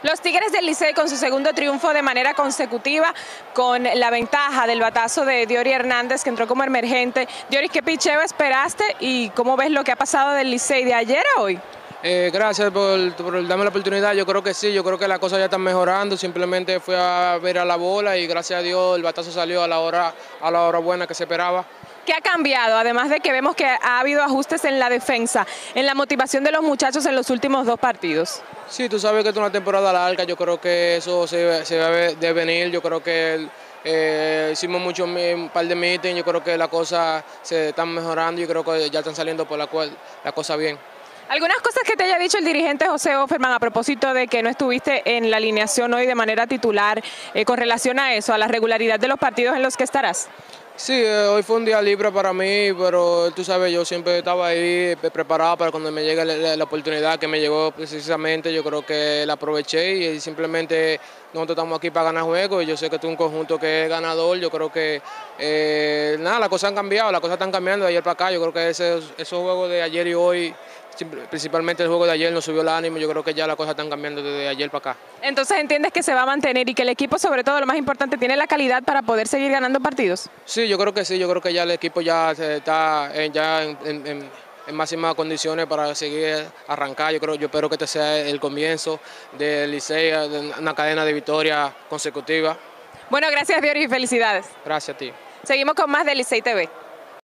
Los Tigres del Licey con su segundo triunfo de manera consecutiva, con la ventaja del batazo de Diory Hernández, que entró como emergente. Diory, ¿qué picheo esperaste y cómo ves lo que ha pasado del Licey de ayer a hoy? Gracias por darme la oportunidad. Yo creo que sí, yo creo que las cosas ya están mejorando. Simplemente fui a ver a la bola y gracias a Dios el batazo salió a la hora buena que se esperaba. ¿Qué ha cambiado? Además de que vemos que ha habido ajustes en la defensa, en la motivación de los muchachos en los últimos dos partidos. Sí, tú sabes que es una temporada larga, yo creo que eso se debe de venir. Yo creo que hicimos un par de meetings, yo creo que las cosas se están mejorando y creo que ya están saliendo por la cosa bien. ¿Algunas cosas que te haya dicho el dirigente José Offerman a propósito de que no estuviste en la alineación hoy de manera titular con relación a eso, a la regularidad de los partidos en los que estarás? Sí, hoy fue un día libre para mí, pero tú sabes, yo siempre estaba ahí preparado para cuando me llegue la oportunidad que me llegó precisamente. Yo creo que la aproveché y simplemente nosotros estamos aquí para ganar juegos y yo sé que tú un conjunto que es ganador. Yo creo que nada, las cosas han cambiado, las cosas están cambiando de ayer para acá. Yo creo que esos juegos de ayer y hoy, principalmente el juego de ayer nos subió el ánimo. Yo creo que ya las cosas están cambiando desde ayer para acá. Entonces entiendes que se va a mantener y que el equipo, sobre todo lo más importante, tiene la calidad para poder seguir ganando partidos. Sí, yo creo que sí, yo creo que ya el equipo ya está en máximas condiciones para seguir arrancar. Yo espero que este sea el comienzo del Licey, de una cadena de victorias consecutivas. Bueno, gracias Diory y felicidades. Gracias a ti. Seguimos con más de Licey TV.